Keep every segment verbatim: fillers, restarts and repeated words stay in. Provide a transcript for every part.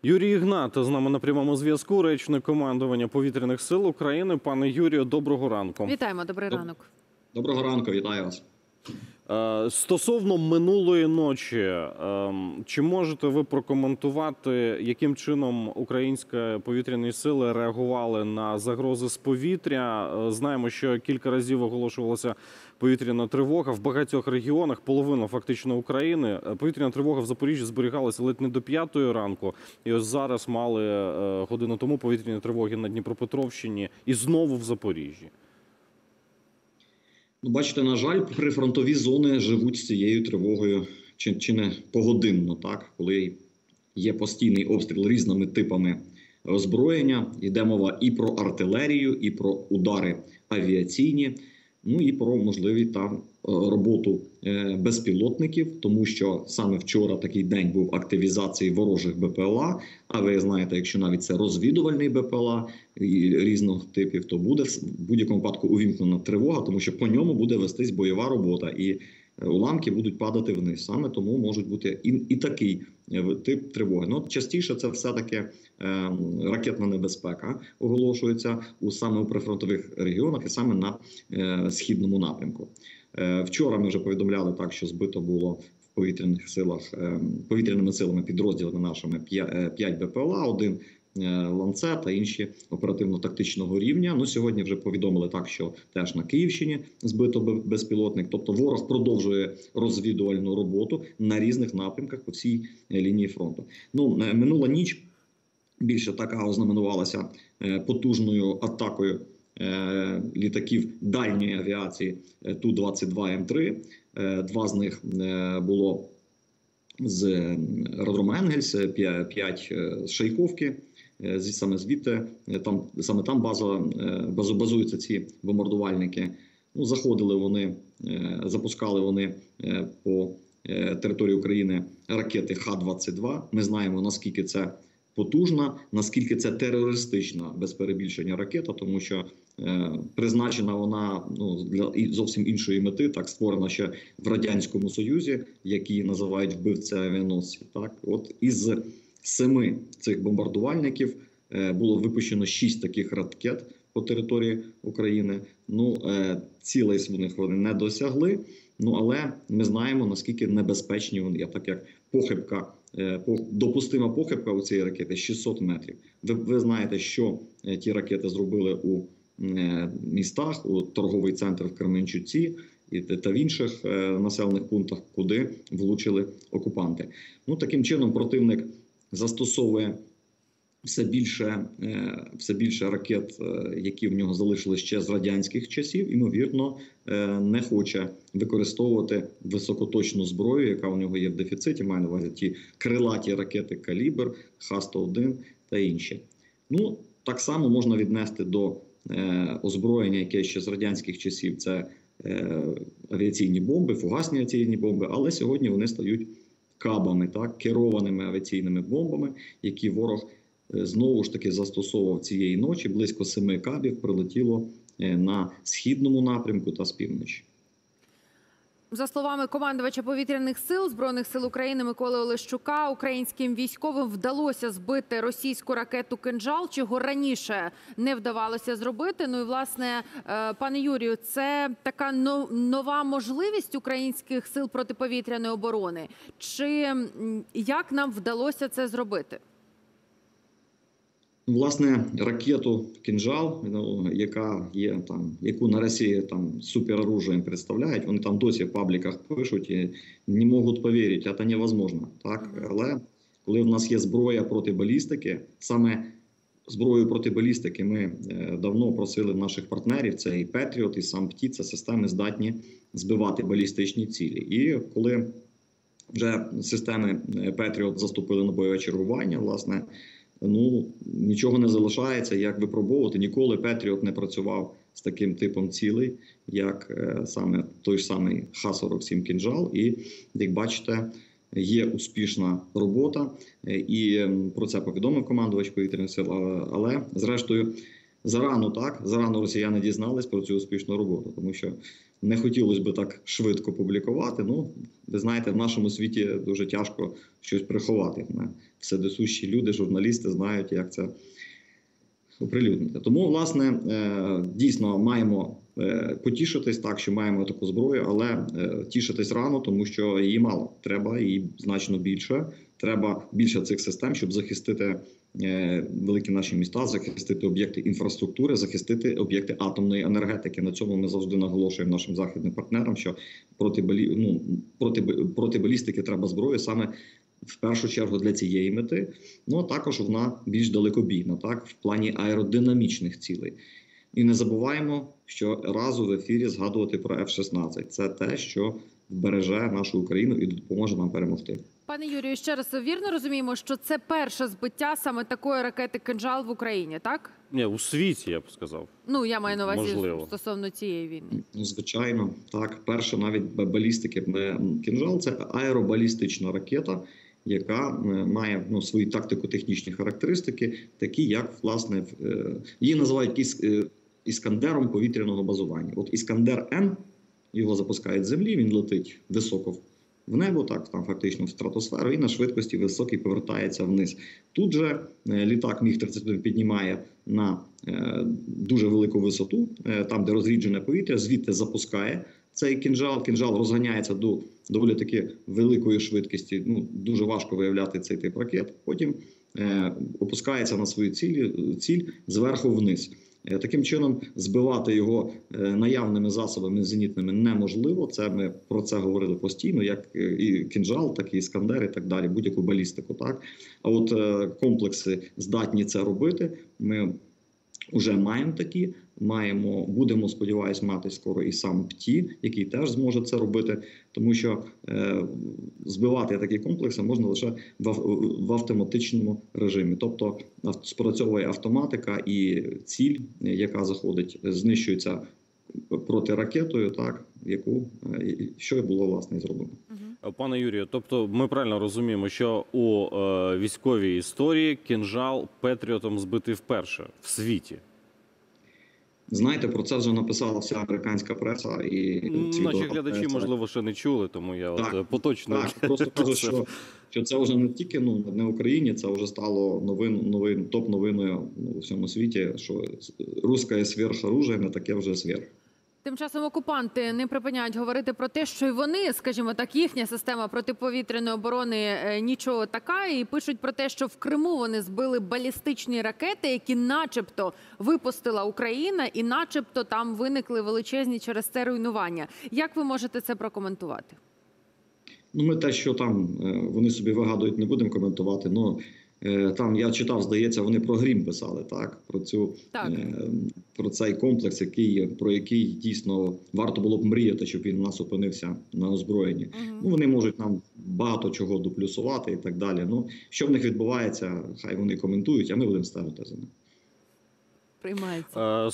Юрій Ігнат з нами на прямому зв'язку, речник командування Повітряних сил України. Пане Юрію, доброго ранку. Вітаємо, добрий ранок. Доброго ранку, вітаю вас. Стосовно минулої ночі, чи можете ви прокоментувати, яким чином українські повітряні сили реагували на загрози з повітря? Знаємо, що кілька разів оголошувалася повітряна тривога в багатьох регіонах, половина фактично України. Повітряна тривога в Запоріжжі зберігалася ледь не до п'ятої ранку. І ось зараз мали годину тому повітряні тривоги на Дніпропетровщині і знову в Запоріжжі. Ну, бачите, на жаль, прифронтові зони живуть з цією тривогою чи, чи не погодинно, так? Коли є постійний обстріл різними типами озброєння. Йде мова і про артилерію, і про удари авіаційні, ну і про можливі там роботу безпілотників, тому що саме вчора такий день був активізації ворожих БПЛА, а ви знаєте, якщо навіть це розвідувальний БПЛА різних типів, то буде в будь-якому випадку увімкнена тривога, тому що по ньому буде вестись бойова робота і уламки будуть падати вниз. Саме тому можуть бути і, і такий тип тривоги. Ну, частіше це все-таки е, ракетна небезпека оголошується у саме у прифронтових регіонах і саме на е, східному напрямку. Е, вчора ми вже повідомляли так, що збито було в повітряних силах, е, повітряними силами підрозділами нашими п'ять БПЛА, один Ланцет та інші оперативно-тактичного рівня. Ну, сьогодні вже повідомили так, що теж на Київщині збито безпілотник. Тобто ворог продовжує розвідувальну роботу на різних напрямках по всій лінії фронту. Ну, минула ніч більше така ознаменувалася потужною атакою літаків дальньої авіації Ту двадцять два М три. Два з них було з аеродрому Енгельс, п'ять з Шайковки. Саме звідти, там, саме там база, базу, базуються ці бомбардувальники. Ну, заходили вони, запускали вони по території України ракети Х двадцять два. Ми знаємо, наскільки це потужна, наскільки це терористична, без перебільшення, ракета, тому що е, призначена вона ну, для зовсім іншої мети, так, створена ще в Радянському Союзі, які називають вбивці авіаносців. Так, от із семи цих бомбардувальників е, було випущено шість таких ракет по території України. Ну, е, цілей них вони не досягли, ну, але ми знаємо, наскільки небезпечні вони є, так як похибка, допустима похибка у цієї ракети шістсот метрів. Ви, ви знаєте, що ті ракети зробили у містах, у торговий центр в Кременчуці і та в інших населених пунктах, куди влучили окупанти. Ну, таким чином противник застосовує все більше, все більше ракет, які в нього залишили ще з радянських часів, ймовірно, не хоче використовувати високоточну зброю, яка у нього є в дефіциті, маю на увазі ті крилаті ракети «Калібр», Х сто один та інші. Ну, так само можна віднести до озброєння, яке ще з радянських часів, це авіаційні бомби, фугасні авіаційні бомби, але сьогодні вони стають кабами, так, керованими авіаційними бомбами, які ворог знову ж таки застосовував цієї ночі. Близько семи кабів прилетіло на східному напрямку та з півночі. За словами командувача Повітряних сил Збройних сил України Миколи Олещука, українським військовим вдалося збити російську ракету «Кинжал», чого раніше не вдавалося зробити. Ну і, власне, пане Юрію, це така нова можливість українських сил протиповітряної оборони? Чи як нам вдалося це зробити? Власне, ракету «Кинжал», ну, яка є там, яку на Росії там супероружием представляють, вони там досі в пабліках пишуть і не можуть повірити, це невозможно. Так? Але коли в нас є зброя проти балістики, саме зброю проти балістики ми давно просили наших партнерів, це і «Петріот», і сам «Птіт», це системи здатні збивати балістичні цілі. І коли вже системи «Петріот» заступили на бойове чергування, власне, ну, нічого не залишається, як випробовувати. Ніколи «Петріот» не працював з таким типом цілей, як е, саме той ж самий Х сорок сім «Кинжал». І, як бачите, є успішна робота. І про це повідомив командувач Повітряних сил. Але, зрештою, зарано, так, зарано росіяни дізнались про цю успішну роботу, тому що не хотілося б так швидко публікувати. Ну, ви знаєте, в нашому світі дуже тяжко щось приховати. Вседосущі люди, журналісти знають, як це оприлюднити. Тому, власне, дійсно маємо потішитись так, що маємо таку зброю, але тішитись рано, тому що її мало. Треба її значно більше. Треба більше цих систем, щоб захистити великі наші міста, захистити об'єкти інфраструктури, захистити об'єкти атомної енергетики. На цьому ми завжди наголошуємо нашим західним партнерам, що проти, балі... ну, проти... проти балістики треба зброю саме в першу чергу для цієї мети. Ну, а також вона більш далекобійна, так, в плані аеродинамічних цілей. І не забуваємо, що разу в ефірі згадувати про еф шістнадцять. Це те, що вбереже нашу Україну і допоможе нам перемогти. Пане Юрію, ще раз, вірно розуміємо, що це перше збиття саме такої ракети «Кинжал» в Україні, так? Ні, у світі, я б сказав. Ну, я маю на увазі Можливо. стосовно цієї війни. Ну, звичайно, так. Перша навіть балістики «Кинжал» – це аеробалістична ракета, яка має ну, свої тактико-технічні характеристики, такі як, власне, її називають іс, іскандером повітряного базування. От Іскандер-Н, його запускають з землі, він летить високо в небо, так, там фактично в стратосферу, і на швидкості високій повертається вниз. Тут же літак міг тридцять один піднімає на е, дуже велику висоту, е, там, де розріджене повітря, звідти запускає цей кінжал. Кінжал розганяється до доволі таки великої швидкості, ну, дуже важко виявляти цей тип ракет. Потім е, опускається на свою ціль, ціль зверху вниз. Таким чином, збивати його наявними засобами зенітними неможливо. Це ми про це говорили постійно, як і «Кинжал», так і «Іскандер» і так далі, будь-яку балістику. Так? А от комплекси здатні це робити. Ми вже маємо такі, маємо, будемо, сподіваюся, мати скоро і сам ПТІ, який теж зможе це робити, тому що е, збивати такі комплекси можна лише в, в автоматичному режимі. Тобто спрацьовує автоматика і ціль, яка заходить, знищується протиракетою, так, яку, що і було, власне, зроблено. Пане Юрію, тобто ми правильно розуміємо, що у е, військовій історії «Кинжал» Петріотом збитий вперше в світі? Знаєте, про це вже написала вся американська преса. І наші глядачі, преса. можливо, ще не чули, тому я так, от поточно... Так, просто кажу, що, що це вже не тільки ну, не в Україні, це вже стало новин, новин, топ-новиною ну, у всьому світі, що русське сверхоружие не таке вже сверх. Тим часом окупанти не припиняють говорити про те, що й вони, скажімо так, їхня система протиповітряної оборони нічого така, і пишуть про те, що в Криму вони збили балістичні ракети, які начебто випустила Україна, і начебто там виникли величезні через це руйнування. Як ви можете це прокоментувати? Ну, ми те, що там вони собі вигадують, не будемо коментувати, но там, я читав, здається, вони про Грім писали, так? Про цю, так. Про цей комплекс, який, про який дійсно варто було б мріяти, щоб він у нас опинився на озброєнні. Угу. Ну, вони можуть нам багато чого доплюсувати і так далі. Ну, що в них відбувається, хай вони коментують, а ми будемо ставити за них. Приймається.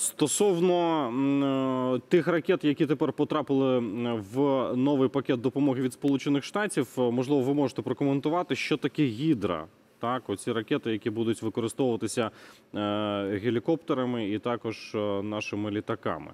Стосовно тих ракет, які тепер потрапили в новий пакет допомоги від Сполучених Штатів, можливо, ви можете прокоментувати, що таке «Гідра». Так, оці ракети, які будуть використовуватися е, гелікоптерами і також е, нашими літаками.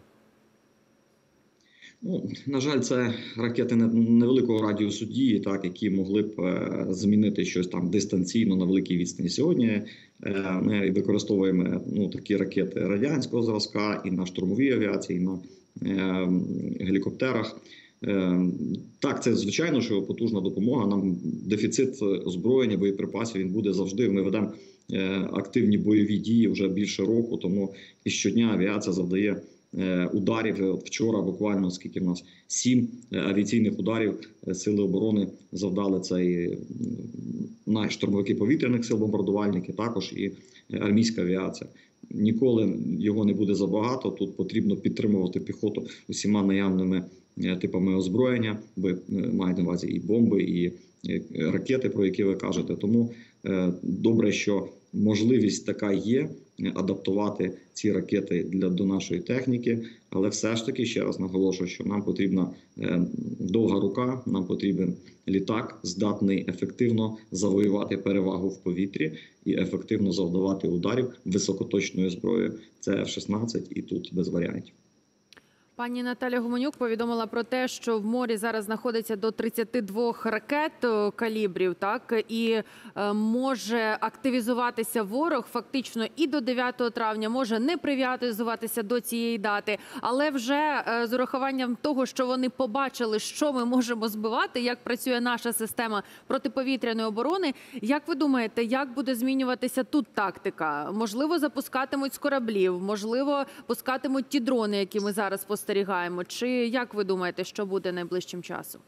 Ну, на жаль, це ракети невеликого радіусу дії, так, які могли б е, змінити щось там дистанційно на великій відстані. Сьогодні е, ми використовуємо ну, такі ракети радянського зразка і на штурмовій авіації, і на е, гелікоптерах. Так, це звичайно, що потужна допомога. Нам дефіцит озброєння, боєприпасів, він буде завжди. Ми ведемо активні бойові дії вже більше року, тому і щодня авіація завдає ударів. Вчора буквально, скільки в нас, сім авіаційних ударів Сили оборони завдали цей наші штурмовики повітряних сил, бомбардувальники, також і армійська авіація. Ніколи його не буде забагато, тут потрібно підтримувати піхоту усіма наявними типами озброєння, ви маєте на увазі і бомби, і ракети, про які ви кажете. Тому добре, що можливість така є, адаптувати ці ракети для до нашої техніки. Але все ж таки ще раз наголошую, що нам потрібна е, довга рука, нам потрібен літак, здатний ефективно завоювати перевагу в повітрі і ефективно завдавати ударів високоточною зброєю. Це еф шістнадцять і тут без варіантів. Пані Наталя Гуменюк повідомила про те, що в морі зараз знаходиться до тридцяти двох ракет калібрів, так, і е, може активізуватися ворог фактично і до дев'ятого травня, може не прив'язуватися до цієї дати, але вже е, з урахуванням того, що вони побачили, що ми можемо збивати, як працює наша система протиповітряної оборони. Як ви думаєте, як буде змінюватися тут тактика? Можливо, запускатимуть з кораблів, можливо, пускатимуть ті дрони, які ми зараз спостерігаємо? Чи як ви думаєте, що буде найближчим часом?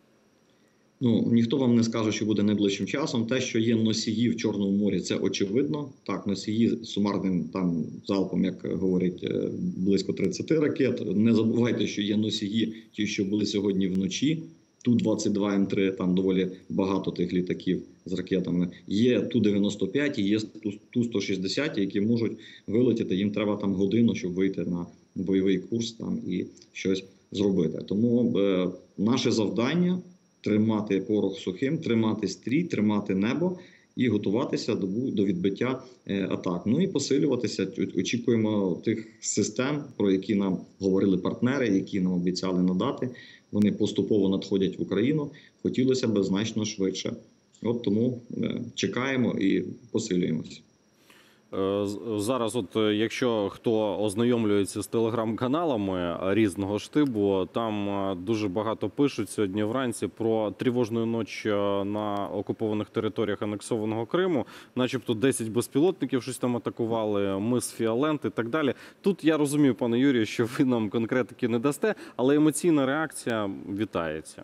Ну, ніхто вам не скаже, що буде найближчим часом. Те, що є носії в Чорному морі, це очевидно. Так, носії сумарним там залпом, як говорять, близько тридцяти ракет. Не забувайте, що є носії, ті, що були сьогодні вночі. Ту двадцять два М три, там доволі багато тих літаків з ракетами. Є Ту дев'яносто п'ять і є Ту сто шістдесят, які можуть вилетіти. Їм треба там годину, щоб вийти на бойовий курс там і щось зробити. Тому е, наше завдання – тримати порох сухим, тримати стрій, тримати небо і готуватися до, до відбиття е, атак. Ну і посилюватися. Очікуємо тих систем, про які нам говорили партнери, які нам обіцяли надати. Вони поступово надходять в Україну. Хотілося б значно швидше. От тому е, чекаємо і посилюємося. Зараз, от якщо хто ознайомлюється з телеграм-каналами різного штибу, там дуже багато пишуть сьогодні вранці про тривожну ніч на окупованих територіях анексованого Криму, начебто десять безпілотників щось там атакували, мис Фіолент і так далі. Тут я розумію, пане Юрію, що ви нам конкретики не дасте, але емоційна реакція вітається.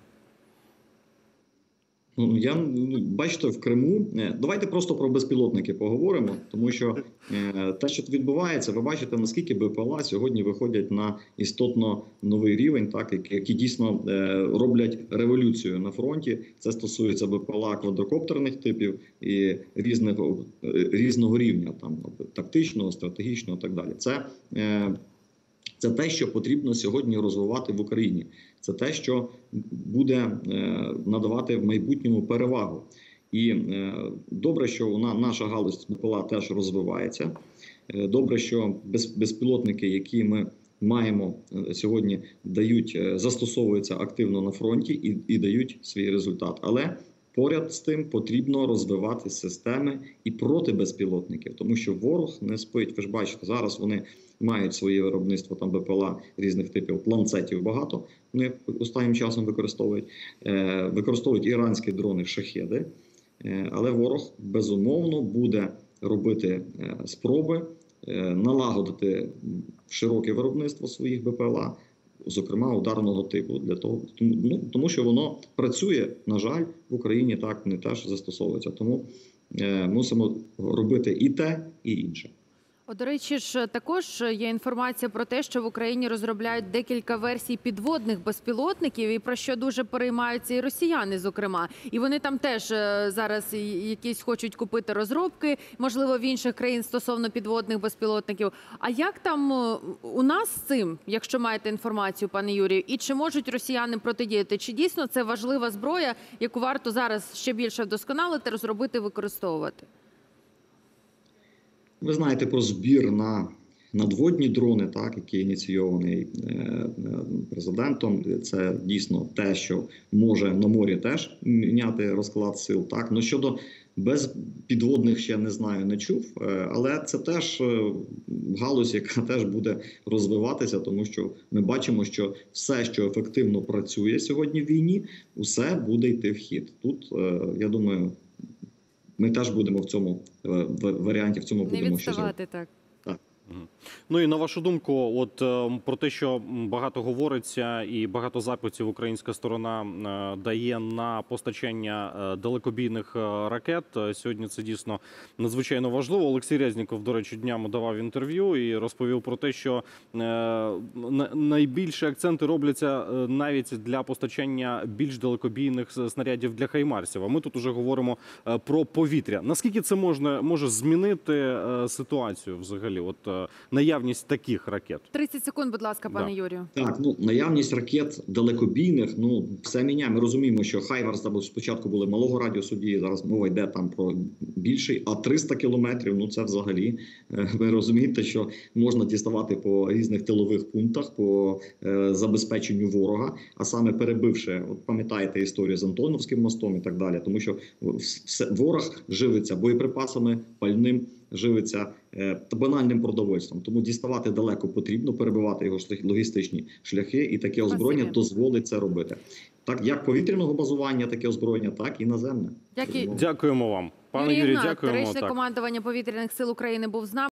Ну, я, бачите, в Криму, давайте просто про безпілотники поговоримо, тому що е, те, що відбувається, ви бачите, наскільки БПЛА сьогодні виходять на істотно новий рівень, так, які, які дійсно е, роблять революцію на фронті. Це стосується БПЛА квадрокоптерних типів і різних, різного рівня, там, тактичного, стратегічного і так далі. Це е, Це те, що потрібно сьогодні розвивати в Україні. Це те, що буде надавати в майбутньому перевагу. І добре, що вона, наша галузь БПЛА теж розвивається. Добре, що безпілотники, які ми маємо сьогодні, дають, застосовуються активно на фронті і, і дають свій результат. Але поряд з тим потрібно розвивати системи і проти безпілотників, тому що ворог не спить. Ви ж бачите, зараз вони мають своє виробництво, там БПЛА різних типів, ланцетів багато, вони останнім часом використовують. Е, використовують іранські дрони «Шахеди», е, але ворог безумовно буде робити е, спроби е, налагодити широке виробництво своїх БПЛА, зокрема ударного типу, для того, тому, ну, тому що воно працює, на жаль, в Україні так не теж застосовується. Тому е, мусимо робити і те, і інше. О, до речі, ж також є інформація про те, що в Україні розробляють декілька версій підводних безпілотників, і про що дуже переймаються і росіяни, зокрема. І вони там теж зараз якісь хочуть купити розробки, можливо, в інших країн стосовно підводних безпілотників. А як там у нас з цим, якщо маєте інформацію, пане Юрію, і чи можуть росіяни протидіяти? Чи дійсно це важлива зброя, яку варто зараз ще більше вдосконалити, розробити, використовувати? Ви знаєте про збір на надводні дрони, так, який ініційований е, президентом. Це дійсно те, що може на морі теж міняти розклад сил. Так, ну щодо безпідводних ще не знаю, не чув, е, але це теж е, галузь, яка теж буде розвиватися, тому що ми бачимо, що все, що ефективно працює сьогодні в війні, усе буде йти в хід. Тут, е, я думаю, ми теж будемо в цьому варіанті, в цьому будемо не відставати, ще так. так. Ну і на вашу думку, от е, про те, що м, багато говориться і багато запитів українська сторона е, дає на постачання е, далекобійних е, ракет. Е, Сьогодні це дійсно надзвичайно важливо. Олексій Резніков, до речі, днями давав інтерв'ю і розповів про те, що е, на- найбільші акценти робляться е, навіть для постачання більш далекобійних с- снарядів для хаймарсів. А ми тут уже говоримо е, про повітря. Наскільки це можна може змінити е, ситуацію взагалі? От е, наявність таких ракет. тридцять секунд, будь ласка, пане Да. Юрію. Так, ну наявність ракет далекобійних, ну все міняє. Ми розуміємо, що Хаймарс або спочатку були малого радіусу дії. Зараз мова йде там про більший, а триста кілометрів. Ну це взагалі е, ви розумієте, що можна діставати по різних тилових пунктах по е, забезпеченню ворога, а саме перебивши, от пам'ятаєте історію з Антоновським мостом і так далі, тому що все ворог живиться боєприпасами, пальним. Живиться е, та банальним продовольством, тому діставати далеко потрібно, перебивати його шлях- логістичні шляхи, і таке озброєння Спасибі. дозволить це робити. Так як повітряного базування, таке озброєння, так і наземне. Дякую. Безумовно. Дякуємо вам, пане Юрій Юрій. Ігнат, Дякуємо. речник Так. командування повітряних сил України, був з нами.